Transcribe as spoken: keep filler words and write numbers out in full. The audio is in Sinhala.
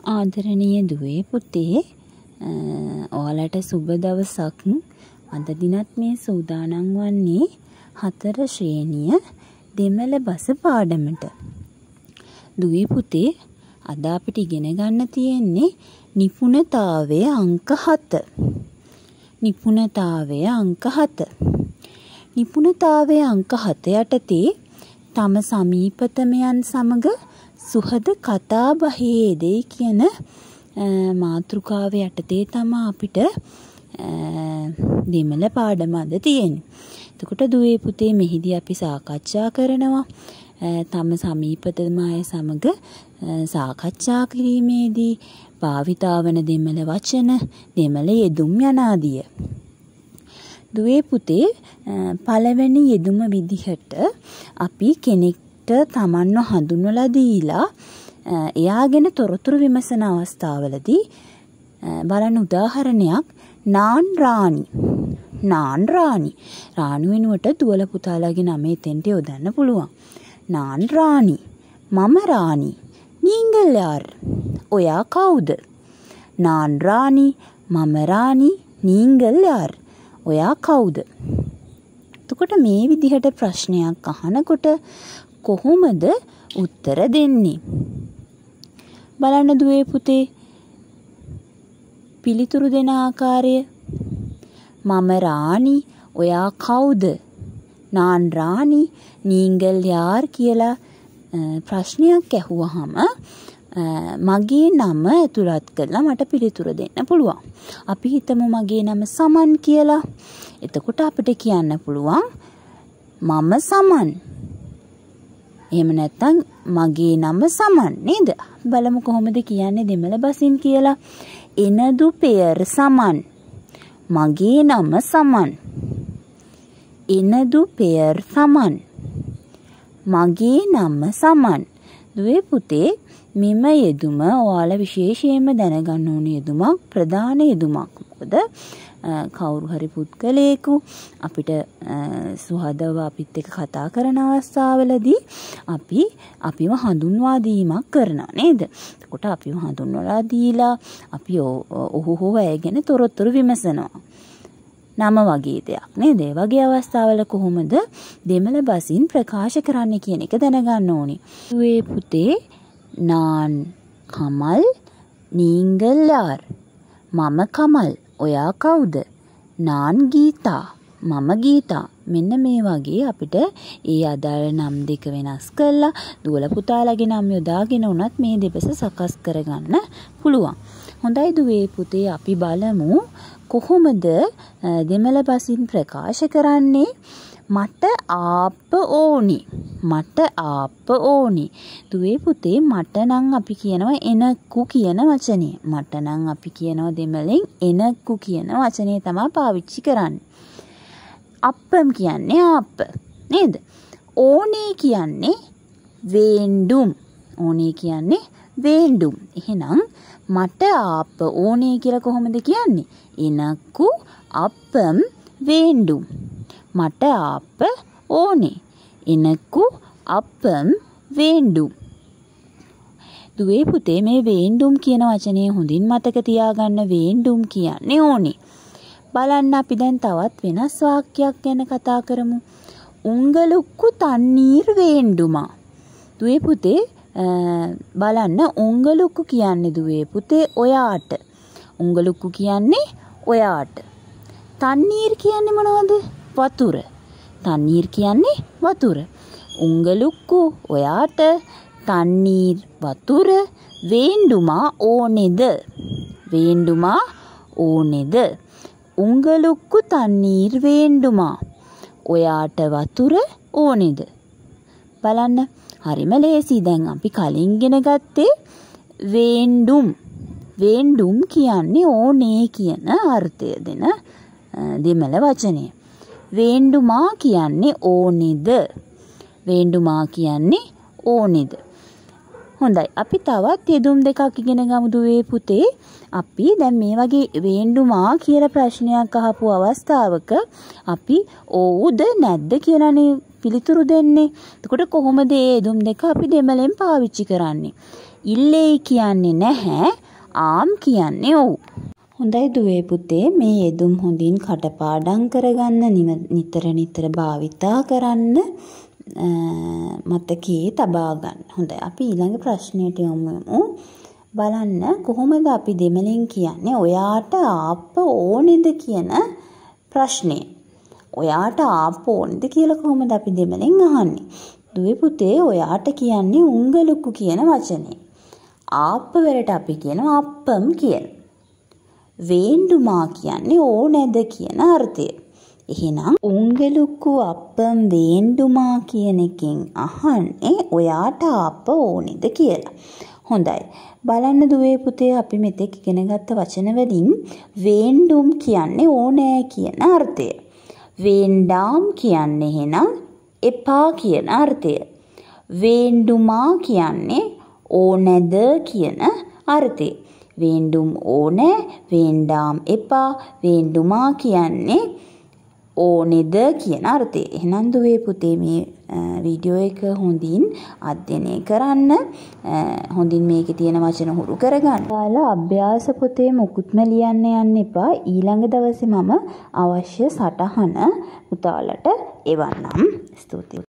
ආදරණීය දුවේ පුතේ, ඔයාලට සුබ දවසක්. අද දිනත් මේ සූදානම් වන්නේ හතර ශ්‍රේණිය දෙමළ බස පාඩමට. දුවේ පුතේ, අද අපිට ඉගෙන ගන්න තියෙන්නේ නිපුණතාවය අංක හත. නිපුණතාවය අංක හත. නිපුණතාවය අංක හත යටතේ තම සමීපතමයන් සමග සුහද කතා බහේ යෙදෙයි කියන මාතෘකාව යටතේ තමයි අපිට දෙමළ පාඩම අද තියෙන්නේ. එතකොට දුවේ පුතේ, මෙහිදී අපි සාකච්ඡා කරනවා තම සමීපතම අය සමග සාකච්ඡා කිරීමේදී භාවිතා වන දෙමළ වචන, දෙමළ යෙදුම් යනාදිය. දුවේ පුතේ, පළවෙනි යෙදුම විදිහට අපි කෙනෙක්ට තමන්ව හඳුන්වලා දීලා එයා ගැන තොරතුරු විමසන අවස්ථාවලදී බලන්න උදාහරණයක්, නාන් රාණි. නාන් රාණි. රාණි වෙනුවට දුවල පුතාලාගේ නම එතෙන්ට යොදන්න පුළුවන්. නාන් රාණි. මම රාණි. නීංගල් යාර්. ඔයා කවුද? නාන් රාණි. මම රාණි. නීංගල් යාර්. ඔයා කවුද? එතකොට මේ විදිහට ප්‍රශ්නයක් අහනකොට කොහොමද උත්තර දෙන්නේ? බලන්න දුවේ පුතේ, පිළිතුරු දෙන ආකාරය. මම රාණි. ඔයා කවුද? නාන් රාණි. නීංගල් යාර් කියලා ප්‍රශ්නයක් ඇහුවහම මගේ නම ඇතුළත් කරලා මට පිළිතුරු දෙන්න පුළුවන්. අපි හිතමු මගේ නම සමන් කියලා. එතකොට අපිට කියන්න පුළුවන් මම සමන්. එහෙම නැත්නම් මගේ නම සමන් නේද? බලමු කොහොමද කියන්නේ දෙමළ බසින් කියලා. එනදු පෙයර් සමන්. මගේ නම සමන්. එනදු පෙයර් සමන්. මගේ නම සමන්. දුවේ පුතේ, මෙම යෙදුම ඔයාලා විශේෂයෙන්ම දැනගන්න ඕන යෙදුමක්, ප්‍රධාන යෙදුමක්. මොකද කවුරු හරි පුද්ගලයෙකු අපිට සුහදව අපිත් එක්ක කතා කරන අවස්ථාවලදී අපි අපිව හඳුන්වා දීමක් කරනවා නේද? එතකොට අපිව හඳුන්වලා දීලා අපි ඔහු හෝ ඇය ගැන තොරතුරු විමසනවා. නම වගේ දෙයක් නේද? ඒ වගේ අවස්ථාවල කොහොමද දෙමළ බසින් ප්‍රකාශ කරන්න කියන එක දැනගන්න ඕනේ. දුවේ පුතේ, නාන් කමල්. නීංගල් යාර්. මම කමල්. ඔයා කවුද? නාන් ගීතා. මම ගීතා. මෙන්න මේ වගේ අපිට ඒ අදාළ නම් දෙක වෙනස් කරලා දුවල පුතාලගේ නම් යොදාගෙන උනත් මේ දෙපස සකස් කරගන්න පුළුවන්. හොඳයි දුවේ පුතේ, අපි බලමු කොහොමද දෙමළ බසින් ප්‍රකාශ කරන්නේ. මට ආප්ප ඕනි. මට ආප්ප ඕනි. දුවේ පුතේ, මට නම් අපි කියනවා එනක්කු කියන වචනේ. මට නම් අපි කියනවා දෙමළෙන් එනක්කු කියන වචනේ තමයි පාවිච්චි කරන්නේ. අප්පම් කියන්නේ ආප්ප නේද? ඕනේ කියන්නේ වේන්ඩුම්. ඕනේ කියන්නේ වේන්ඩුම්. එහෙනම් මට ආප්ප ඕනේ කියලා කොහොමද කියන්නේ? එනක්කු අප්පම් වේන්ඩුම්. මට ආප්ප ඕනේ. එනක්කු අප්පම් වේන්ඩුම්. දුවේ පුතේ, මේ වේන්ඩුම් කියන වචනේ හොඳින් මතක තියාගන්න. වේන්ඩුම් කියන්නේ ඕනේ. බලන්න අපි දැන් තවත් වෙනස් වාක්‍යයක් ගැන කතා කරමු. උංගලුක්කු තන්නීර් වේන්ඩුමා. දුවේ පුතේ, බලන්න උංගලුක්කු කියන්නේ දුවේ පුතේ ඔයාට. උංගලුක්කු කියන්නේ ඔයාට. තන්නීර් කියන්නේ මොනවද? වතුර. තන්නීර් කියන්නේ වතුර. උංගලුක්කු ඔයාට. තන්නීර් වතුර. වේන්ඩුමා ඕනේද? වේන්ඩුමා ඕනේද? උංගලුක්කු තන්නීර් වේන්ඩුමා. ඔයාට වතුර ඕනේද? බලන්න, හරිම ලේසි. දැන් අපි කලින් ගෙන ගත්තේ වේන්ඩුම්. වේන්ඩුම් කියන්නේ ඕනේ කියන අර්ථය දෙන දෙමළ වචනය. වේන්ඩුමා කියන්නේ ඕනේද? වේන්ඩුමා කියන්නේ ඕනේද? හොඳයි, අපි තවත් යෙදුම් දෙකක් ඉගෙන ගමු දුවේ පුතේ. අපි දැන් මේ වගේ වේන්ඩුමා කියලා ප්‍රශ්නයක් අහපු අවස්ථාවක අපි ඕවුද නැද්ද කියලානේ පිළිතුරු දෙන්නේ. එතකොට කොහොමද මේ යෙදුම් දෙක අපි දෙමළෙන් පාවිච්චි කරන්නේ? ඉල්ලෙයි කියන්නේ නැහැ, ආම් කියන්නේ ඔව්. හොඳයි දුවේ පුතේ, මේ යෙදුම් හොඳින් කටපාඩම් කරගන්න, නිතර නිතර භාවිතා කරන්න, මතකයේ තබා ගන්න. හොඳයි, අපි ඊළඟ ප්‍රශ්නයට යමු. බලන්න කොහොමද අපි දෙමළෙන් කියන්නේ ඔයාට ආප්ප ඕනේද කියන ප්‍රශ්නේ. ඔයාට ආප්ප ඕනේද කියලා කොහොමද අපි දෙමළෙන් අහන්නේ? දුවේ පුතේ, ඔයාට කියන්නේ උංගලුක්කු කියන වචනේ. ආප්ප වලට අපි කියනවා අප්පම් කියලා. වේන්දුමා කියන්නේ ඕනේද කියන අර්ථය. එහෙනම් උංගලුක්කු අප්පම් වේන්දුමා කියන එකෙන් අහන්නේ ඔයාට ආප්ප ඕනේද කියලා. හොඳයි. බලන්න දුවේ පුතේ, අපි මෙතෙක් ඉගෙන ගත්ත වචන වලින් වේන්දුම් කියන්නේ ඕනෑ කියන අර්ථය. වේන්ඩාම් කියන්නේ එහෙනම් එපා කියන අර්ථය. වේන්දුමා කියන්නේ ඕනෑද කියන අර්ථය. වේන්දුම් ඕනෑ, වේන්ඩාම් එපා, වේන්දුමා කියන්නේ ඕනේද කියන අර්ථය. එහෙනම් දුවේ පුතේ, මේ වීඩියෝ එක හොඳින් අධ්‍යයනය කරන්න, හොඳින් මේකේ තියෙන වචන හුරු කරගන්න. ඔයාලා අභ්‍යාස පොතේ මුකුත්ම ලියන්න යන්න එපා. ඊළඟ දවසේ මම අවශ්‍ය සටහන පුතාලට එවන්නම්. ස්තුතියි.